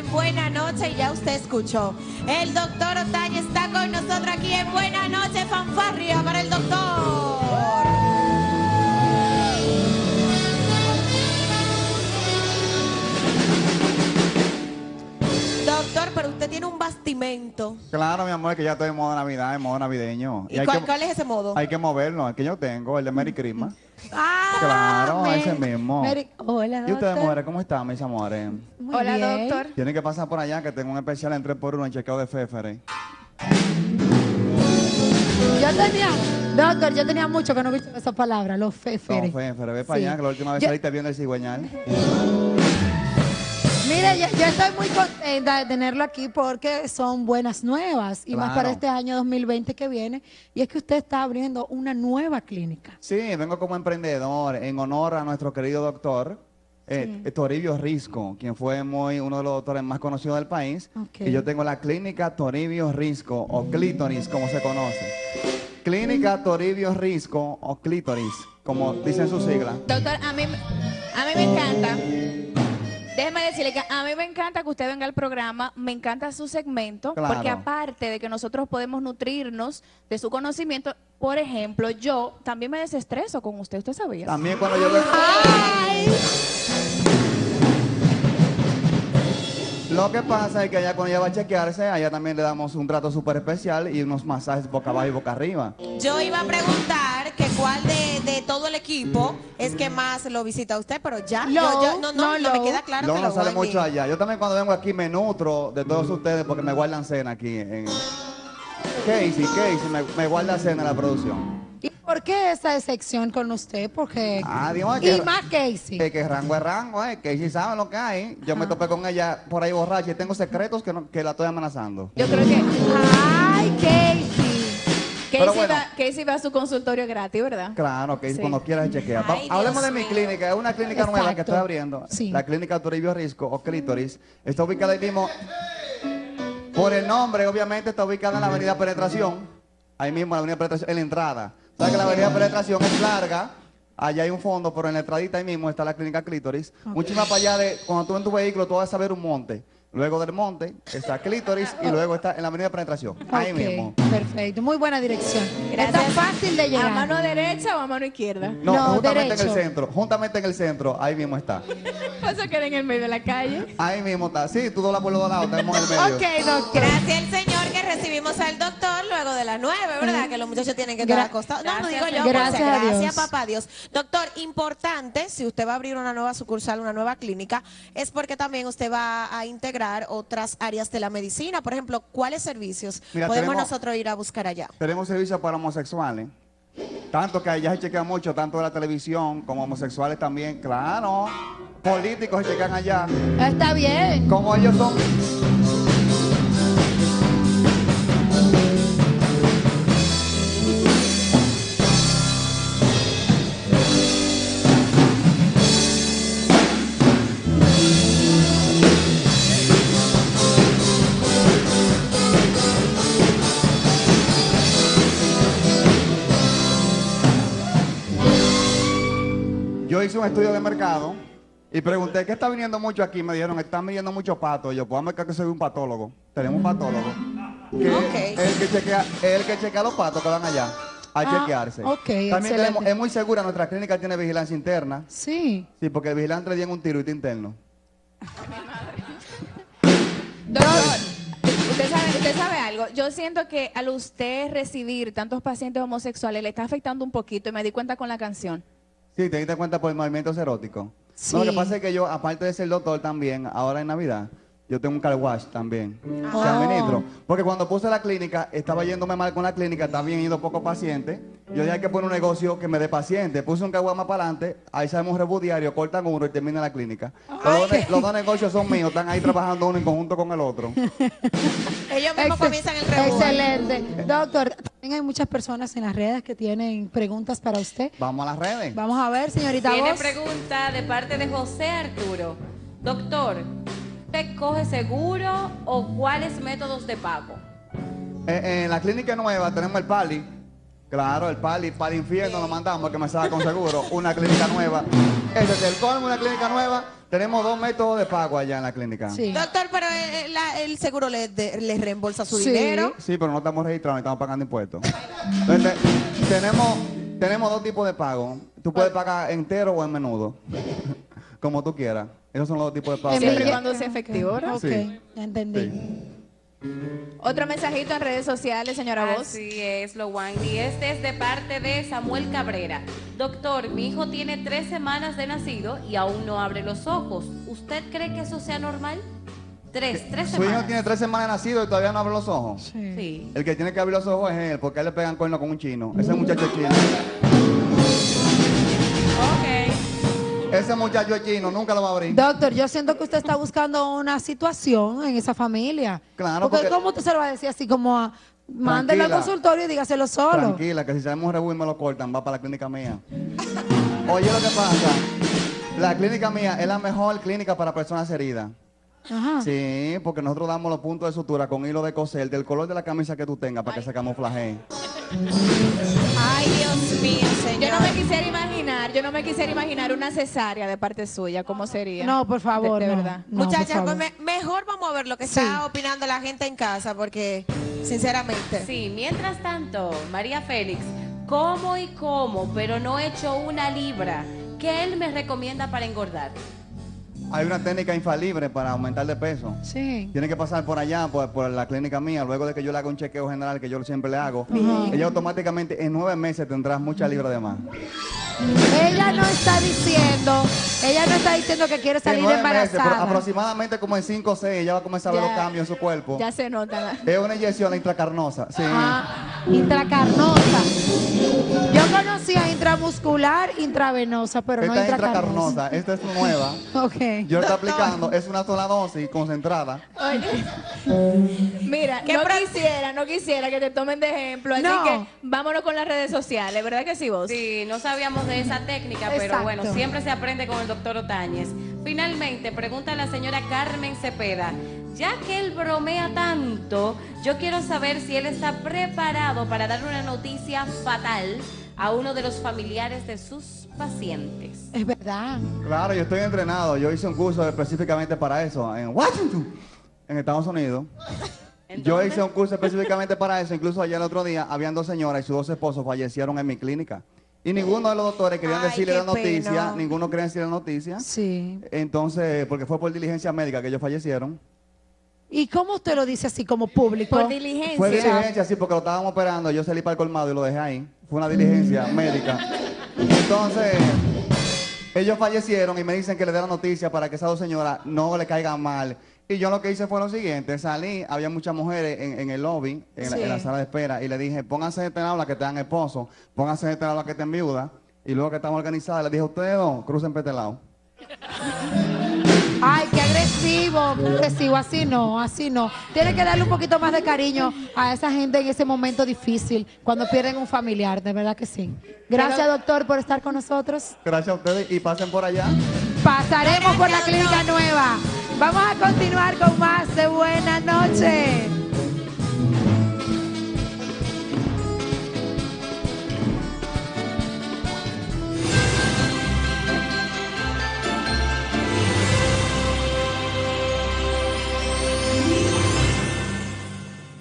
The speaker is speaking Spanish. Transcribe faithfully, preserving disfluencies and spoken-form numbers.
en Buena Noche y ya usted escuchó. El doctor Otañez está con nosotros aquí en Buena Noche. Fanfarria para el doctor. Doctor, pero usted tiene un bastimento. Claro, mi amor, que ya estoy en modo Navidad, en modo navideño. ¿Y, y hay cuál, que, cuál es ese modo? Hay que moverlo, el que yo tengo, el de Merry Christmas. Ah, claro, Mer ese mismo. Mer Hola, doctor. ¿Y ustedes, mujeres, cómo están, mis amores? Muy hola, bien. doctor. Tienen que pasar por allá, que tengo un especial en tres por uno en chequeo de féfere. Yo tenía, doctor, yo tenía mucho que no escuchaba esa palabra, los féferes. No, féfere, ve para Sí. allá, que la última vez Yo- saliste viendo el cigüeñal. Mire, yo, yo estoy muy contenta de tenerlo aquí porque son buenas nuevas y más Claro. para este año dos mil veinte que viene. Y es que usted está abriendo una nueva clínica. Sí, vengo como emprendedor en honor a nuestro querido doctor eh, Sí. Toribio Risco, quien fue muy, uno de los doctores más conocidos del país. Ok. Y yo tengo la clínica Toribio Risco, o clítoris, como se conoce. Clínica Toribio Risco, o clítoris, como dicen sus siglas. Doctor, a mí, a mí me encanta. Déjeme decirle que a mí me encanta que usted venga al programa, me encanta su segmento, Claro. porque aparte de que nosotros podemos nutrirnos de su conocimiento, por ejemplo, yo también me desestreso con usted, ¿usted sabía? También cuando yo veo... Lo que pasa es que allá cuando ella va a chequearse, allá también le damos un trato súper especial y unos masajes boca abajo y boca arriba. Yo iba a preguntar que cuál de, de todo el equipo es que más lo visita a usted, pero ya, Lo, yo, yo- no, no, no, no me lo. queda claro No, que no lo sale voy a mucho ir. allá. Yo también cuando vengo aquí me nutro de todos ustedes porque me guardan cena aquí. En... Casey, Casey, me, me guarda cena en la producción. ¿Y por qué esa sección con usted? Porque Ah, digamos y que- más Casey. Eh, que rango es rango, eh. Casey sabe lo que hay. Yo me topé con ella por ahí borracha y tengo secretos que, no- que la estoy amenazando. Yo creo que Ay, Casey. Casey, Pero bueno. va, Casey va a su consultorio gratis, ¿verdad? Claro, Casey, Sí. cuando quieras chequear. Va- Ay, Hablemos Dios de mi mío. clínica. Es una clínica nueva que Exacto. estoy abriendo. Sí. La clínica Toribio Risco o Clítoris. Está ubicada ahí mismo. Por el nombre, obviamente, está ubicada en la avenida Penetración. Ahí mismo, en la avenida Penetración, en la entrada. Sabes que la avenida Penetración es larga. Allá hay un fondo, pero en la entradita ahí mismo está la clínica Clítoris. Mucho más para allá de, cuando tú en tu vehículo, tú vas a ver un monte. Luego del monte está Clítoris y luego está en la avenida Penetración. Ahí Ok, mismo. perfecto. Muy buena dirección. Gracias. Está fácil de ¿A llegar. mano derecha o a mano izquierda? No, No, juntamente derecho. en el centro. Juntamente en el centro. Ahí mismo está. ¿O se queda en el medio de la calle? Ahí mismo está. Sí, tú doblas por los dos lados, tenemos en el medio. Ok, doctor. Gracias al Señor que recibimos al doctor luego de las nueve, ¿verdad? Que los muchachos tienen que estar Gra- acostados. No, no digo Gracias, yo. Gracias pues, a gracias, Dios. papá Dios. Doctor, importante, si usted va a abrir una nueva sucursal, una nueva clínica, es porque también usted va a integrar otras áreas de la medicina. Por ejemplo, ¿cuáles servicios Mira, podemos tenemos- nosotros ir a buscar allá? Tenemos servicios para homosexuales. Tanto que allá se chequea mucho, tanto de la televisión como homosexuales también. Claro. Políticos se chequean allá. Está bien. Como ellos son. Yo hice un estudio de mercado y pregunté, ¿qué está viniendo mucho aquí? Me dijeron, están viniendo muchos patos. Y yo, pues, que soy un patólogo. Tenemos un patólogo. Que Ok. es el que chequea, es el que chequea los patos que van allá a Ah, chequearse. ok, También excelente. tenemos, es muy segura, nuestra clínica tiene vigilancia interna. Sí. Sí, porque el vigilante le dio un tiro interno. Doctor, usted sabe, usted sabe algo. Yo siento que al usted recibir tantos pacientes homosexuales le está afectando un poquito y me di cuenta con la canción. Sí, te diste cuenta por el movimiento erótico. Sí. No, lo que pasa es que yo, aparte de ser doctor también, ahora en Navidad, yo tengo un car wash también. Oh. Se administro. Porque cuando puse la clínica, estaba yéndome mal con la clínica, estaba bien ido pocos pacientes. Yo dije, hay que poner un negocio que me dé pacientes. Puse un car wash más para adelante, ahí sabemos un rebus diario, cortan uno y termina la clínica. Los dos, ne- los dos negocios son míos, están ahí trabajando uno en conjunto con el otro. Ellos mismos Excel- comienzan el revuelo. Excelente. Doctor, también hay muchas personas en las redes que tienen preguntas para usted. Vamos a las redes. Vamos a ver, señorita Tiene Voz. pregunta de parte de José Arturo. Doctor, ¿usted coge seguro o cuáles métodos de pago? Eh, en la clínica nueva tenemos el Pali. Claro, el Pali, para el infierno lo mandamos que me salga con seguro. Una clínica nueva. Ese es el colmo, una clínica nueva. Tenemos dos métodos de pago allá en la clínica. Sí. Doctor, pero eh, la- el seguro le, de- le reembolsa su Sí. dinero. Sí, pero no estamos registrados, ni estamos pagando impuestos. Entonces, te- tenemos, tenemos dos tipos de pago. Tú puedes pagar entero o en menudo. Como tú quieras. Esos son los dos tipos de pago. En que hay Siempre y allá. cuando sea efectivo, ¿verdad? Ok, Sí. entendí. Sí. Otro mensajito en redes sociales, señora Voz. Así es, lo Wandy. Este es de parte de Samuel Cabrera. Doctor, mi hijo tiene tres semanas de nacido y aún no abre los ojos. ¿Usted cree que eso sea normal? Tres, tres Su hijo semanas. tiene tres semanas de nacido y todavía no abre los ojos. Sí. Sí. El que tiene que abrir los ojos es él, porque a él le pegan cuernos con un chino. Ese muchacho es chino. Ok. Ese muchacho es chino, nunca lo va a abrir. Doctor, yo siento que usted está buscando una situación en esa familia. Claro, porque, porque- ¿cómo usted se lo va a decir así como a, mándelo al Tranquila. consultorio y dígaselo solo? Tranquila, que si sabemos un rebu y me lo cortan, va para la clínica mía. Oye, lo que pasa, la clínica mía es la mejor clínica para personas heridas. Ajá. Sí, porque nosotros damos los puntos de sutura con hilo de coser del color de la camisa que tú tengas para que se camuflaje. Ay, Dios mío, Yo señor. no me quisiera imaginar, yo no me quisiera imaginar una cesárea de parte suya, ¿cómo sería? No, por favor, De, de no. verdad. No, por Muchachas, favor. pues me- mejor vamos a ver lo que Sí. está opinando la gente en casa, porque sinceramente. Sí, mientras tanto, María Félix, como y como, pero no he hecho una libra. ¿Qué él me recomienda para engordar? Hay una técnica infalible para aumentar de peso. Sí. Tiene que pasar por allá, por, por la clínica mía, luego de que yo le haga un chequeo general que yo siempre le hago. Ella automáticamente en nueve meses tendrá muchas libras de más. Ella no está diciendo, ella no está diciendo que quiere En salir nueve meses, pero embarazada. aproximadamente como en cinco o seis, ella va a comenzar a ver Ya- los cambios en su cuerpo. Ya se nota. Es una inyección intracarnosa. Sí. Ah, intracarnosa. Yo conocía intramuscular, intravenosa, pero no Esta es intracarnosa. intracarnosa, esta es nueva. Ok. Yo la estoy aplicando, es una sola dosis concentrada. Oye, mira, ¿Qué no pro- quisiera, no quisiera que te tomen de ejemplo, así No. que vámonos con las redes sociales, ¿verdad que sí vos? Sí, no sabíamos de esa técnica, pero Exacto. bueno, siempre se aprende con el doctor Otañez. Finalmente, pregunta la señora Carmen Cepeda. Ya que él bromea tanto, yo quiero saber si él está preparado para dar una noticia fatal a uno de los familiares de sus pacientes. Es verdad. Claro, yo estoy entrenado. Yo hice un curso específicamente para eso en Washington, en Estados Unidos. ¿En Yo dónde? hice un curso específicamente para eso. Incluso ayer el otro día, habían dos señoras y sus dos esposos fallecieron en mi clínica. Y ninguno de los doctores querían Ay, decirle qué la noticia, pena. ninguno quería decirle la noticia. Sí. Entonces, porque fue por diligencia médica que ellos fallecieron. ¿Y cómo usted lo dice así como público? Por diligencia. Fue diligencia, sí, porque lo estábamos operando. Yo salí para el colmado y lo dejé ahí. Fue una diligencia médica. Entonces, ellos fallecieron y me dicen que le dé la noticia para que esas dos señoras no le caigan mal. Y yo lo que hice fue lo siguiente, salí, había muchas mujeres en, en el lobby, en, la, Sí. en la sala de espera, y le dije, pónganse de este lado las que tengan esposo, pónganse de este lado las que estén viudas, y luego que estamos organizadas, les dije, ustedes dos, crucen para este lado. Ay, qué agresivo, qué agresivo. Así no, así no. Tiene que darle un poquito más de cariño a esa gente en ese momento difícil, cuando pierden un familiar, de verdad que sí. Gracias, Pero- doctor, por estar con nosotros. Gracias a ustedes y pasen por allá. Pasaremos por la clínica nueva. Vamos a continuar con más de Buenas